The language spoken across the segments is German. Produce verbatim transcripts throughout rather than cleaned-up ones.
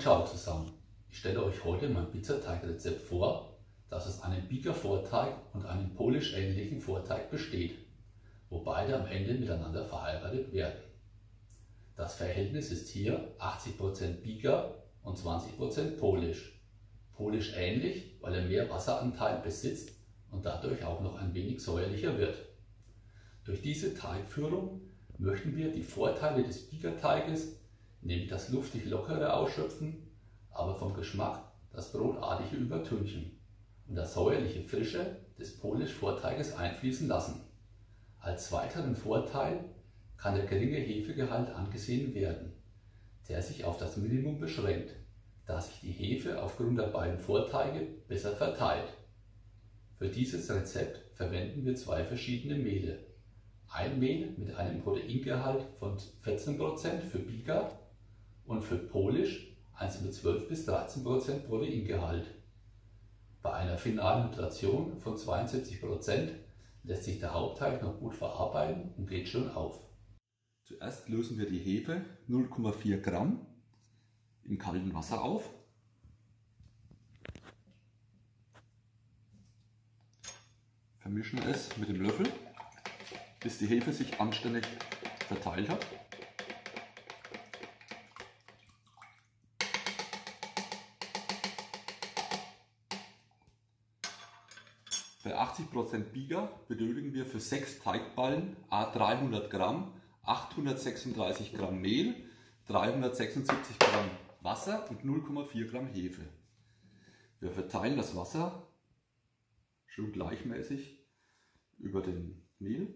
ciao zusammen. Ich stelle euch heute mein Pizzateigrezept vor, das aus einem Bieger Vorteig und einem polisch ähnlichen Vorteig besteht, wo beide am Ende miteinander verheiratet werden. Das Verhältnis ist hier achtzig Prozent Bieger und zwanzig Prozent polisch. Polisch ähnlich, weil er mehr Wasseranteil besitzt und dadurch auch noch ein wenig säuerlicher wird. Durch diese Teigführung möchten wir die Vorteile des Biegerteiges, nämlich das luftig lockere ausschöpfen, aber vom Geschmack das brotartige übertünchen und das säuerliche Frische des polisch Vorteiges einfließen lassen. Als weiteren Vorteil kann der geringe Hefegehalt angesehen werden, der sich auf das Minimum beschränkt, da sich die Hefe aufgrund der beiden Vorteige besser verteilt. Für dieses Rezept verwenden wir zwei verschiedene Mehle. Ein Mehl mit einem Proteingehalt von vierzehn Prozent für Bieger und für polisch eins mit zwölf bis dreizehn Prozent Proteingehalt. Bei einer finalen Hydration von zweiundsiebzig Prozent lässt sich der Hauptteig noch gut verarbeiten und geht schon auf. Zuerst lösen wir die Hefe null Komma vier Gramm im kalten Wasser auf. Vermischen es mit dem Löffel, bis die Hefe sich anständig verteilt hat. Bei achtzig Prozent Bieger benötigen wir für sechs Teigballen à dreihundert Gramm, achthundertsechsunddreißig Gramm Mehl, dreihundertsechsundsiebzig Gramm Wasser und null Komma vier Gramm Hefe. Wir verteilen das Wasser schön gleichmäßig über den Mehl.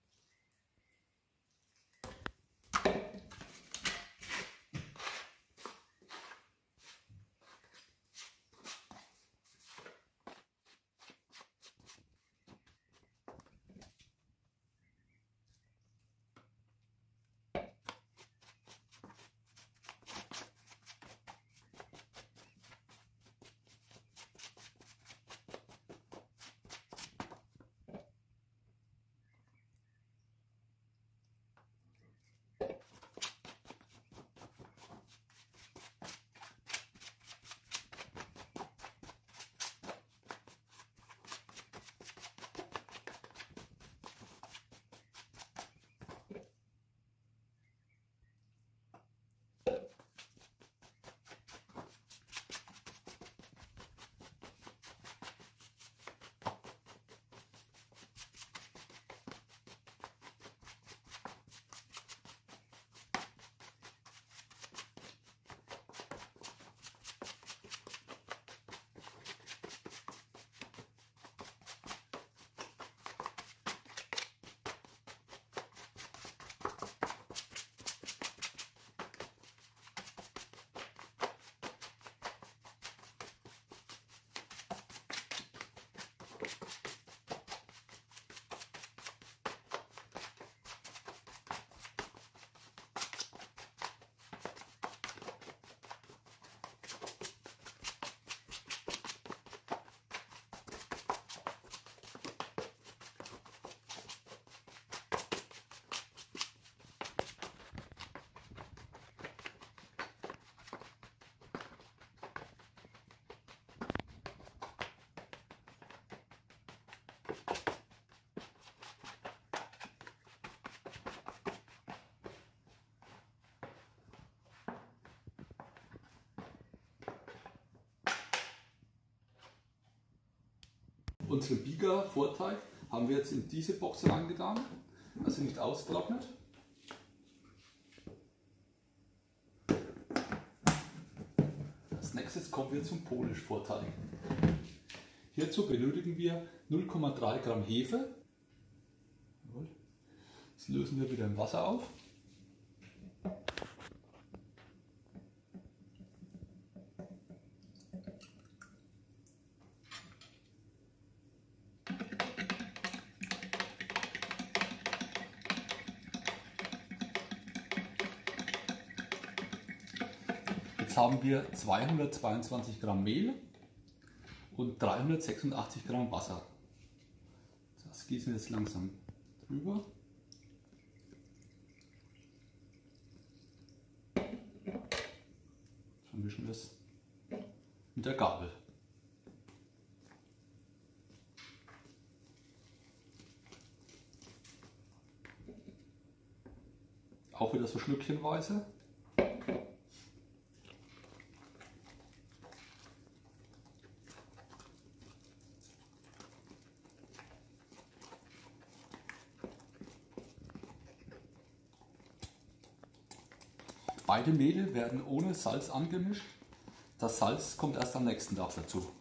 Unseren Bieger Vorteig haben wir jetzt in diese Box reingetan, also nicht austrocknet. Als nächstes kommen wir zum polisch Vorteig. Hierzu benötigen wir null Komma drei Gramm Hefe. Das lösen wir wieder im Wasser auf. Jetzt haben wir zweihundertzweiundzwanzig Gramm Mehl und dreihundertsechsundachtzig Gramm Wasser. Das gießen wir jetzt langsam drüber. Schon vermischen wir es mit der Gabel. Auch wieder so schlückchenweise. Beide Mehle werden ohne Salz angemischt. Das Salz kommt erst am nächsten Tag dazu.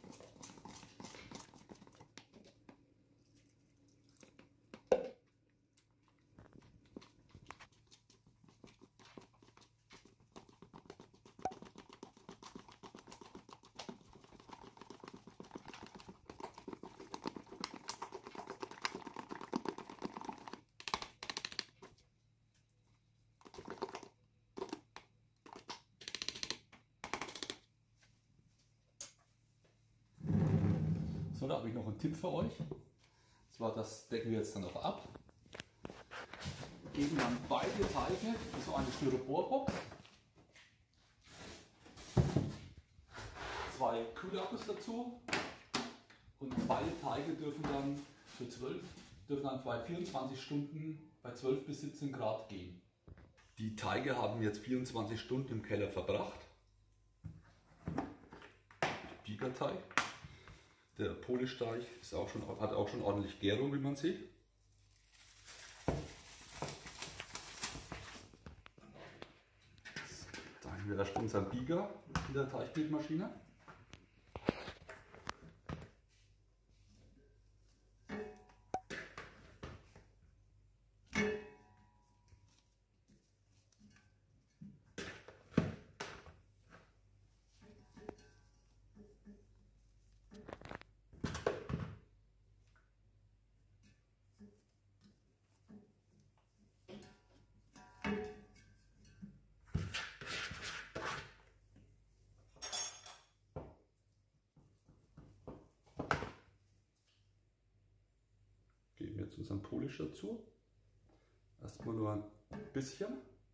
So, da habe ich noch einen Tipp für euch. Zwar, das decken wir jetzt dann noch ab. Geben dann beide Teige in so eine Styroporbox. Zwei Kühlakkus dazu. Und beide Teige dürfen dann für zwölf, dürfen dann bei vierundzwanzig Stunden bei zwölf bis siebzehn Grad gehen. Die Teige haben jetzt vierundzwanzig Stunden im Keller verbracht. Biegerteig. Der Polish-Teig ist auch schon, hat auch schon ordentlich Gärung, wie man sieht. Da haben wir erst unseren Bieger in der Teigbildmaschine. Geben jetzt unseren Polish dazu. Erstmal nur ein bisschen.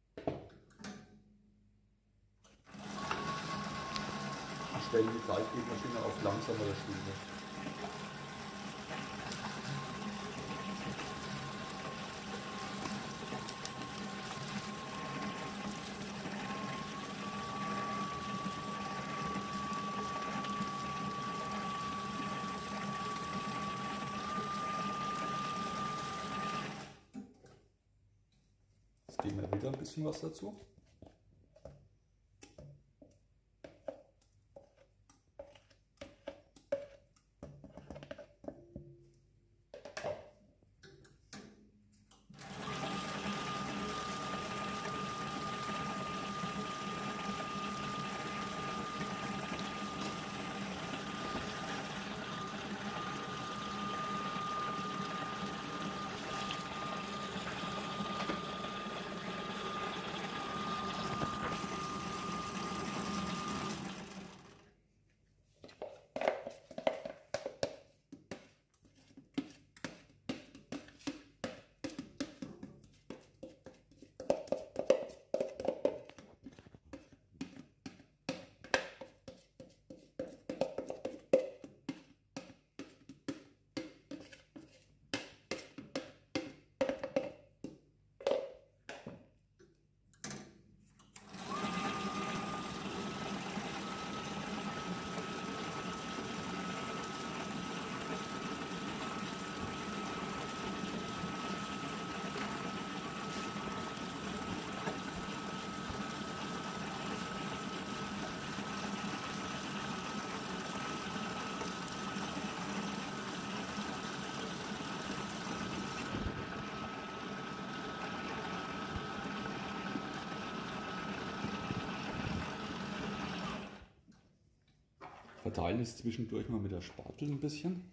Und stellen die Teigbildmaschine auf langsamere Stufe. Geben wir wieder ein bisschen was dazu. Verteilen es zwischendurch mal mit der Spatel ein bisschen.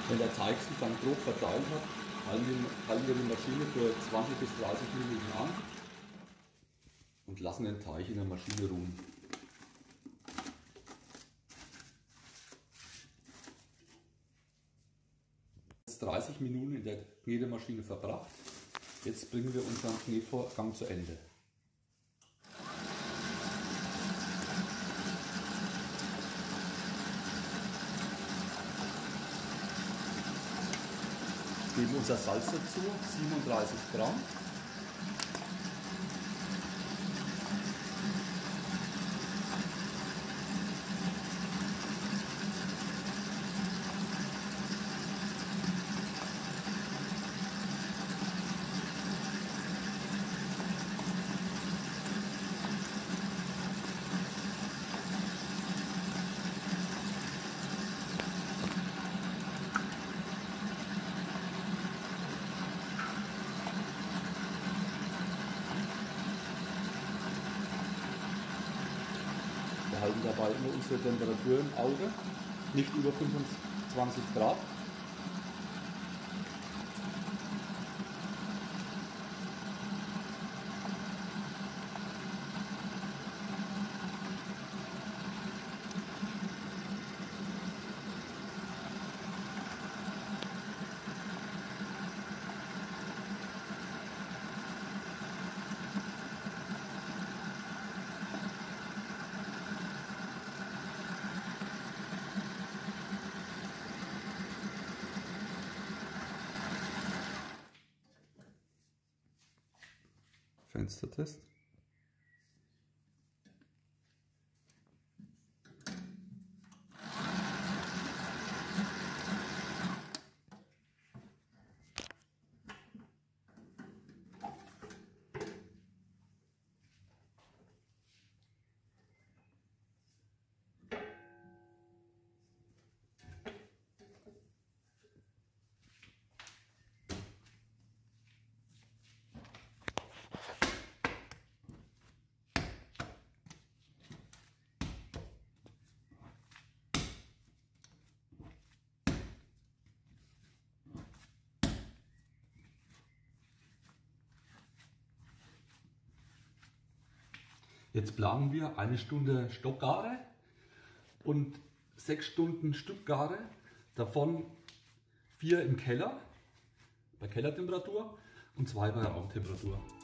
Wenn der Teig sich dann grob verteilt hat, halten wir die Maschine für zwanzig bis dreißig Minuten an und lassen den Teig in der Maschine ruhen. Jetzt dreißig Minuten in der Knetemaschine verbracht. Jetzt bringen wir unseren Knetvorgang zu Ende. Wir geben unser Salz dazu, siebenunddreißig Gramm. Wir halten dabei immer unsere Temperatur im Auge, nicht über fünfundzwanzig Grad. Fenstertest. Jetzt planen wir eine Stunde Stockgare und sechs Stunden Stückgare, davon vier im Keller, bei Kellertemperatur und zwei bei Raumtemperatur.